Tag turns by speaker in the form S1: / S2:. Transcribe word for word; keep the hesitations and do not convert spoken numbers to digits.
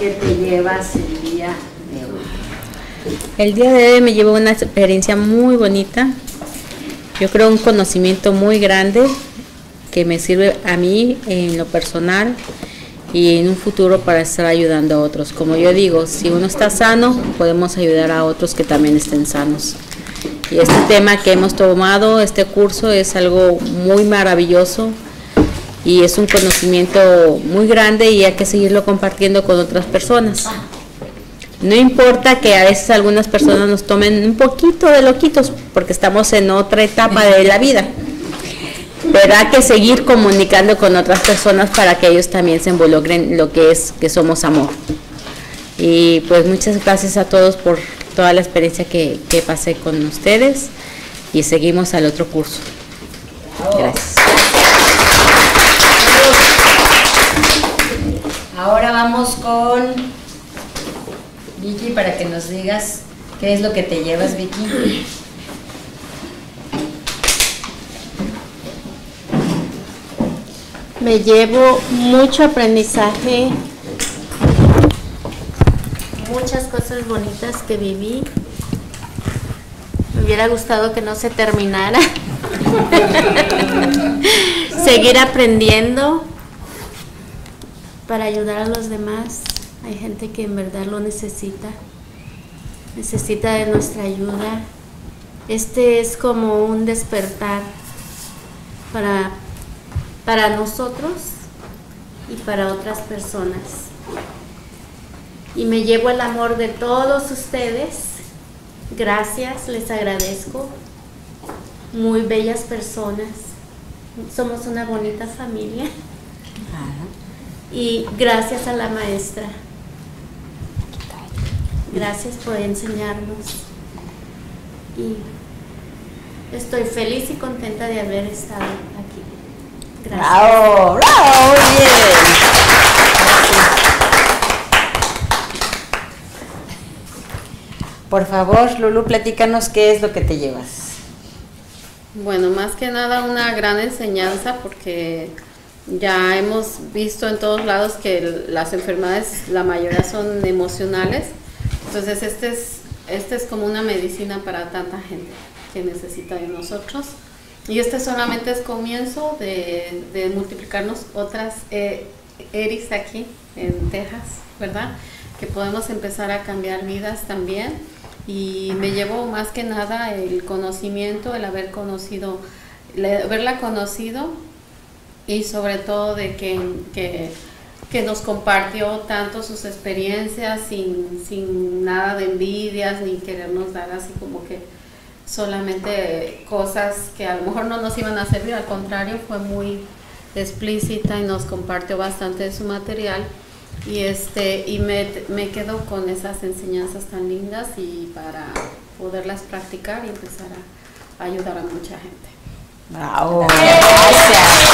S1: que te llevas el día de hoy?
S2: El día de hoy me llevo una experiencia muy bonita. Yo creo un conocimiento muy grande que me sirve a mí en lo personal y en un futuro para estar ayudando a otros. Como yo digo, si uno está sano, podemos ayudar a otros que también estén sanos. Y este tema que hemos tomado, este curso, es algo muy maravilloso y es un conocimiento muy grande y hay que seguirlo compartiendo con otras personas. No importa que a veces algunas personas nos tomen un poquito de loquitos porque estamos en otra etapa de la vida, pero hay que seguir comunicando con otras personas para que ellos también se involucren en lo que es que somos amor. Y pues muchas gracias a todos por toda la experiencia que, que pasé con ustedes y seguimos al otro curso. Gracias.
S1: Ahora vamos con Vicky para que nos digas qué es lo que te llevas, Vicky.
S3: Me llevo mucho aprendizaje, muchas cosas bonitas que viví. Me hubiera gustado que no se terminara. Seguir aprendiendo para ayudar a los demás. Hay gente que en verdad lo necesita, necesita de nuestra ayuda. Este es como un despertar para, para nosotros y para otras personas. Y me llevo el amor de todos ustedes. Gracias, les agradezco. Muy bellas personas. Somos una bonita familia. Y gracias a la maestra. Gracias por enseñarnos. Y estoy feliz y contenta de haber estado aquí. Gracias.
S1: ¡Bravo! ¡Bravo! Muy bien. Por favor, Lulu, platícanos qué es lo que te llevas.
S4: Bueno, más que nada una gran enseñanza porque ya hemos visto en todos lados que las enfermedades, la mayoría son emocionales. Entonces este es, este es como una medicina para tanta gente que necesita de nosotros. Y este solamente es comienzo de, de multiplicarnos otras eh, Eris aquí en Texas, ¿verdad? Que podemos empezar a cambiar vidas también. Y me llevo más que nada el conocimiento, el haber conocido, el haberla conocido y sobre todo de que, que, que nos compartió tanto sus experiencias sin, sin nada de envidias ni querernos dar así como que solamente cosas que a lo mejor no nos iban a servir, al contrario fue muy explícita y nos compartió bastante de su material y este y me, me quedo con esas enseñanzas tan lindas y para poderlas practicar y empezar a, a ayudar a mucha gente.
S1: ¡Bravo! Gracias.